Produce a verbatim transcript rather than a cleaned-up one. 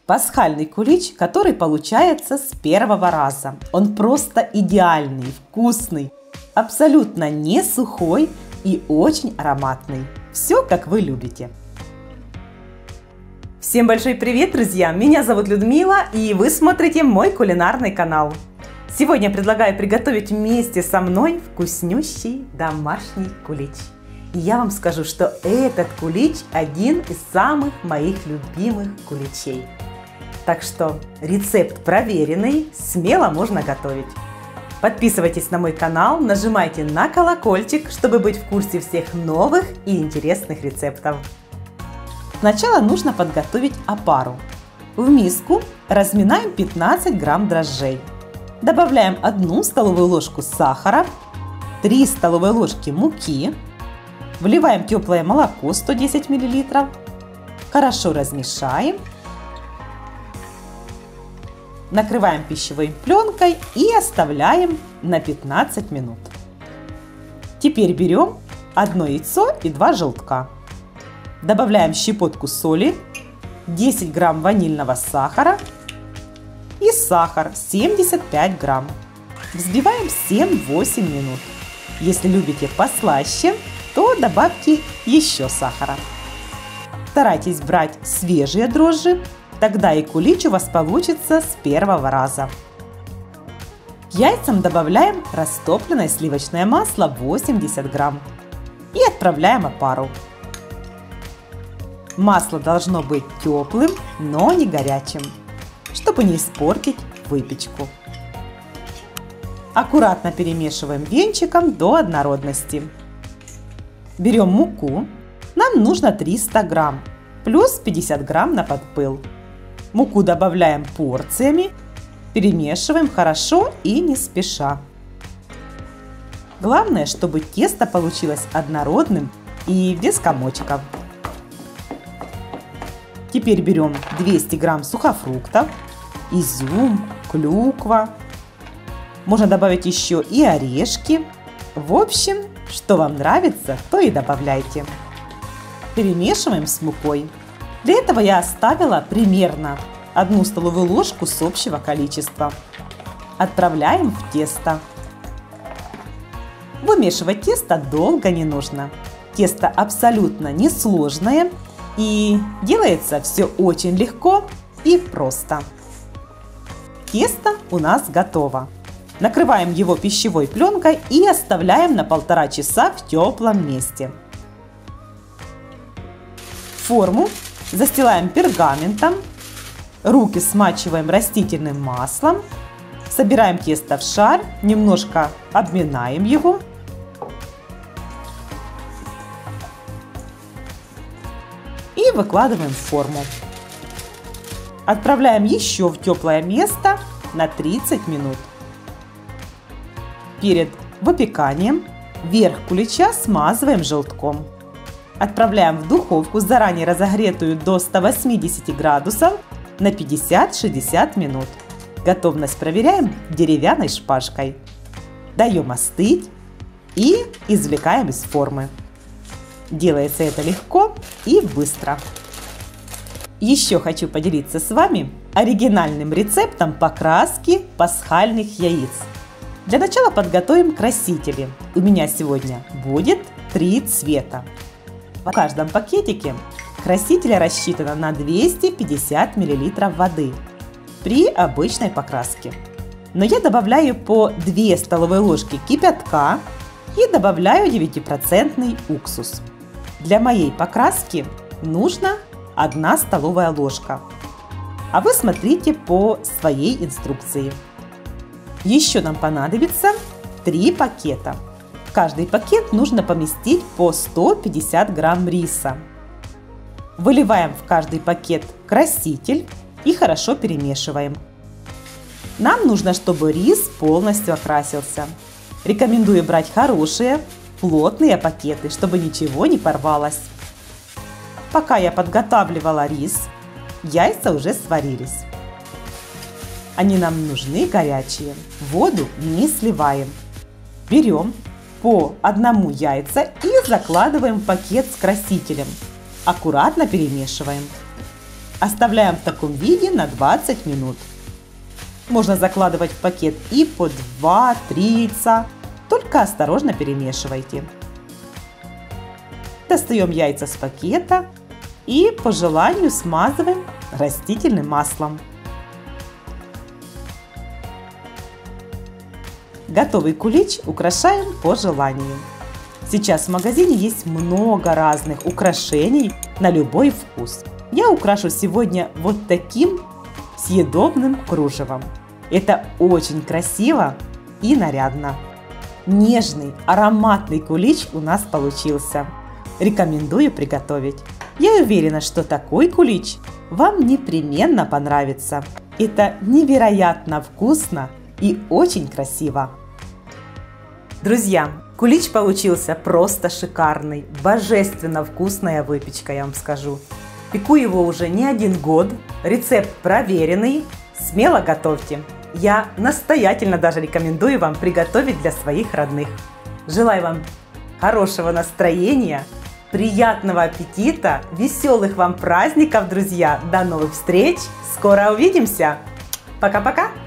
Пасхальный кулич, который получается с первого раза. Он просто идеальный, вкусный, абсолютно не сухой и очень ароматный. Все, как вы любите. Всем большой привет, друзья! Меня зовут Людмила, и вы смотрите мой кулинарный канал. Сегодня предлагаю приготовить вместе со мной вкуснющий домашний кулич. И я вам скажу, что этот кулич один из самых моих любимых куличей. Так что рецепт проверенный, смело можно готовить. Подписывайтесь на мой канал, нажимайте на колокольчик, чтобы быть в курсе всех новых и интересных рецептов. Сначала нужно подготовить опару. В миску разминаем пятнадцать грамм дрожжей. Добавляем одну столовую ложку сахара, три столовые ложки муки. Вливаем теплое молоко сто десять миллилитров. Хорошо размешаем. Накрываем пищевой пленкой и оставляем на пятнадцать минут. Теперь берем одно яйцо и два желтка. Добавляем щепотку соли, десять грамм ванильного сахара и сахар семьдесят пять грамм. Взбиваем семь-восемь минут. Если любите послаще, то добавьте еще сахара. Старайтесь брать свежие дрожжи, тогда и кулич у вас получится с первого раза. К яйцам добавляем растопленное сливочное масло восемьдесят грамм и отправляем опару. Масло должно быть теплым, но не горячим, чтобы не испортить выпечку. Аккуратно перемешиваем венчиком до однородности. Берем муку, нам нужно триста грамм, плюс пятьдесят грамм на подпыл. Муку добавляем порциями, перемешиваем хорошо и не спеша. Главное, чтобы тесто получилось однородным и без комочков. Теперь берем двести грамм сухофруктов, изюм, клюква. Можно добавить еще и орешки. В общем, что вам нравится, то и добавляйте. Перемешиваем с мукой. Для этого я оставила примерно одну столовую ложку с общего количества. Отправляем в тесто. Вымешивать тесто долго не нужно. Тесто абсолютно несложное и делается все очень легко и просто. Тесто у нас готово. Накрываем его пищевой пленкой и оставляем на полтора часа в теплом месте. Форму застилаем пергаментом, руки смачиваем растительным маслом, собираем тесто в шар, немножко обминаем его. И выкладываем в форму. Отправляем еще в теплое место на тридцать минут. Перед выпеканием верх кулича смазываем желтком. Отправляем в духовку, заранее разогретую до ста восьмидесяти градусов, на пятьдесят-шестьдесят минут. Готовность проверяем деревянной шпажкой. Даем остыть и извлекаем из формы. Делается это легко и быстро. Еще хочу поделиться с вами оригинальным рецептом покраски пасхальных яиц. Для начала подготовим красители. У меня сегодня будет три цвета. В каждом пакетике красителя рассчитано на двести пятьдесят миллилитров воды при обычной покраске. Но я добавляю по две столовые ложки кипятка и добавляю девятипроцентный уксус. Для моей покраски нужно одна столовая ложка. А вы смотрите по своей инструкции. Еще нам понадобится три пакета. В каждый пакет нужно поместить по сто пятьдесят грамм риса. Выливаем в каждый пакет краситель и хорошо перемешиваем. Нам нужно, чтобы рис полностью окрасился. Рекомендую брать хорошие, плотные пакеты, чтобы ничего не порвалось. Пока я подготавливала рис, яйца уже сварились. Они нам нужны горячие. Воду не сливаем. Берем по одному яйца и закладываем в пакет с красителем. Аккуратно перемешиваем. Оставляем в таком виде на двадцать минут. Можно закладывать в пакет и по два-три яйца, только осторожно перемешивайте. Достаем яйца с пакета и по желанию смазываем растительным маслом. Готовый кулич украшаем по желанию. Сейчас в магазине есть много разных украшений на любой вкус. Я украшу сегодня вот таким съедобным кружевом. Это очень красиво и нарядно. Нежный, ароматный кулич у нас получился. Рекомендую приготовить. Я уверена, что такой кулич вам непременно понравится. Это невероятно вкусно и очень красиво. Друзья, кулич получился просто шикарный, божественно вкусная выпечка, я вам скажу. Пеку его уже не один год, рецепт проверенный, смело готовьте. Я настоятельно даже рекомендую вам приготовить для своих родных. Желаю вам хорошего настроения, приятного аппетита, веселых вам праздников, друзья. До новых встреч, скоро увидимся. Пока-пока!